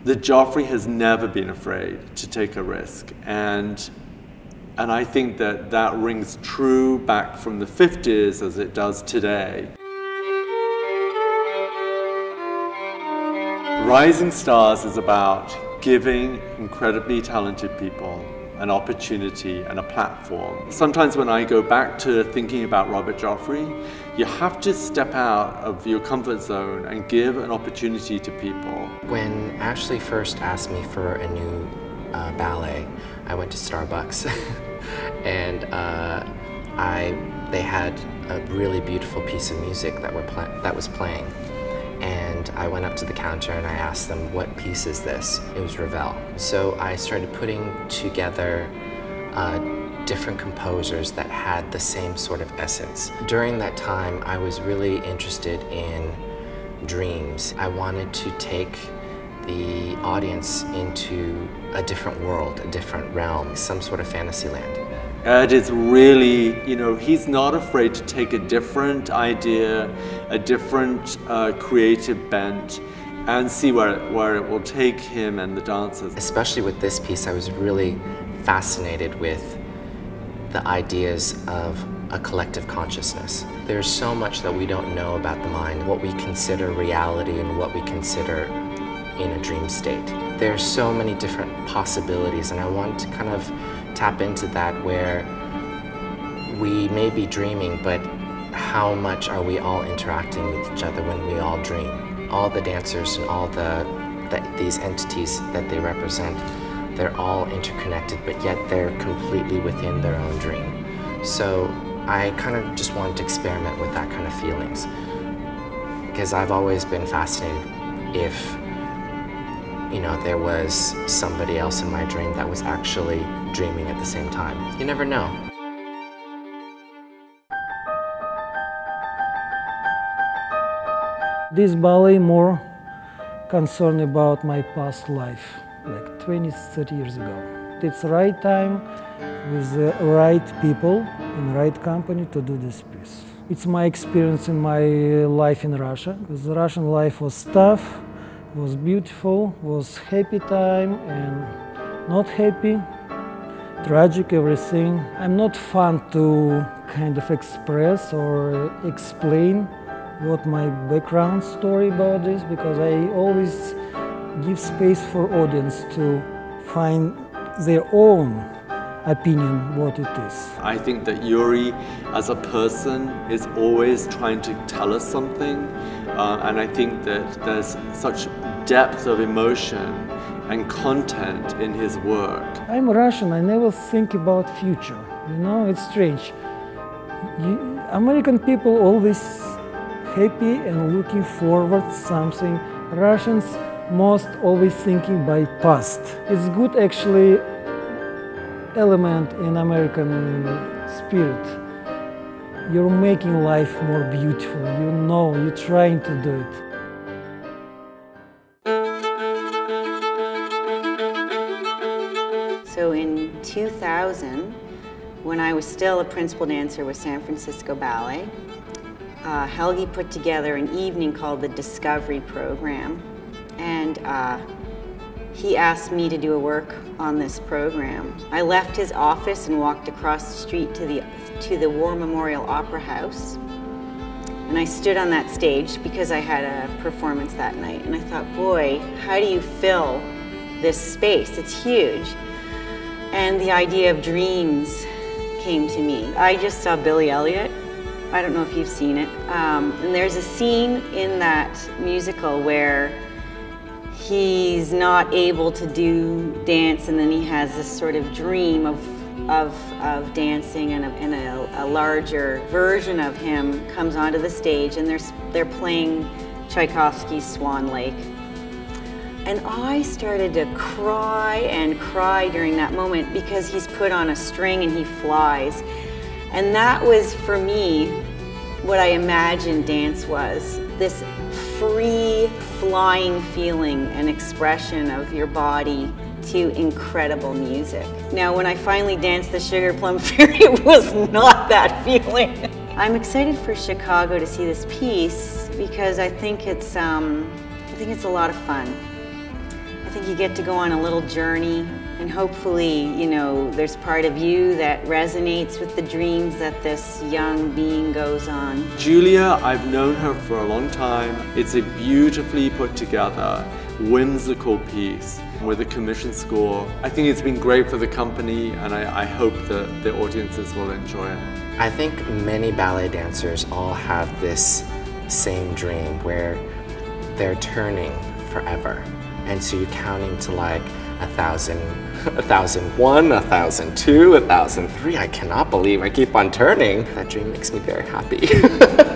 that Joffrey has never been afraid to take a risk. And I think that that rings true back from the 50s as it does today. Rising Stars is about giving incredibly talented people an opportunity and a platform. Sometimes when I go back to thinking about Robert Joffrey, you have to step out of your comfort zone and give an opportunity to people. When Ashley first asked me for a new ballet, I went to Starbucks and they had a really beautiful piece of music that was playing. And I went up to the counter and I asked them, what piece is this? It was Ravel. So I started putting together different composers that had the same sort of essence. During that time, I was really interested in dreams. I wanted to take the audience into a different world, a different realm, some sort of fantasy land. Ed is really, he's not afraid to take a different idea, a different creative bent, and see where it will take him and the dancers. Especially with this piece, I was really fascinated with the ideas of a collective consciousness. There's so much that we don't know about the mind, what we consider reality and what we consider in a dream state. There's so many different possibilities, and I wanted to kind of tap into that, where we may be dreaming, but how much are we all interacting with each other when we all dream? All the dancers and all these entities that they represent, they're all interconnected, but yet they're completely within their own dream. So I kind of just wanted to experiment with that kind of feelings, because I've always been fascinated if there was somebody else in my dream that was actually dreaming at the same time. You never know. This ballet more concerned about my past life, like 20, 30 years ago. It's the right time with the right people in the right company to do this piece. It's my experience in my life in Russia, because the Russian life was tough, was beautiful, was happy time and not happy, tragic, everything. I'm not fun to kind of express or explain what my background story about this, because I always give space for audience to find their own opinion what it is. I think that Yuri as a person is always trying to tell us something, and I think that there's such depth of emotion and content in his work. I'm Russian, I never think about future, it's strange. American people always happy and looking forward something. Russians most always thinking by past. It's good actually element in American spirit. You're making life more beautiful, you're trying to do it. So in 2000, when I was still a principal dancer with San Francisco Ballet, Helgi put together an evening called the Discovery Program, and he asked me to do a work on this program. I left his office and walked across the street to the War Memorial Opera House, and I stood on that stage because I had a performance that night, and I thought, boy, how do you fill this space? It's huge. And the idea of dreams came to me. I just saw Billy Elliot. I don't know if you've seen it. And there's a scene in that musical where he's not able to do dance, and then he has this sort of dream of dancing, and a larger version of him comes onto the stage, and they're playing Tchaikovsky's Swan Lake. And I started to cry and cry during that moment, because he's put on a string and he flies. And that was, for me, what I imagined dance was. This free, flying feeling and expression of your body to incredible music. Now, when I finally danced the Sugar Plum Fairy, it was not that feeling. I'm excited for Chicago to see this piece, because I think it's a lot of fun. I think you get to go on a little journey, and hopefully, you know, there's part of you that resonates with the dreams that this young being goes on. Julia, I've known her for a long time. It's a beautifully put together, whimsical piece with a commission score. I think it's been great for the company, and I hope that the audiences will enjoy it. I think many ballet dancers all have this same dream where they're turning forever. And so you're counting to like 1,000, 1,001, 1,002, 1,003. I cannot believe I keep on turning. That dream makes me very happy.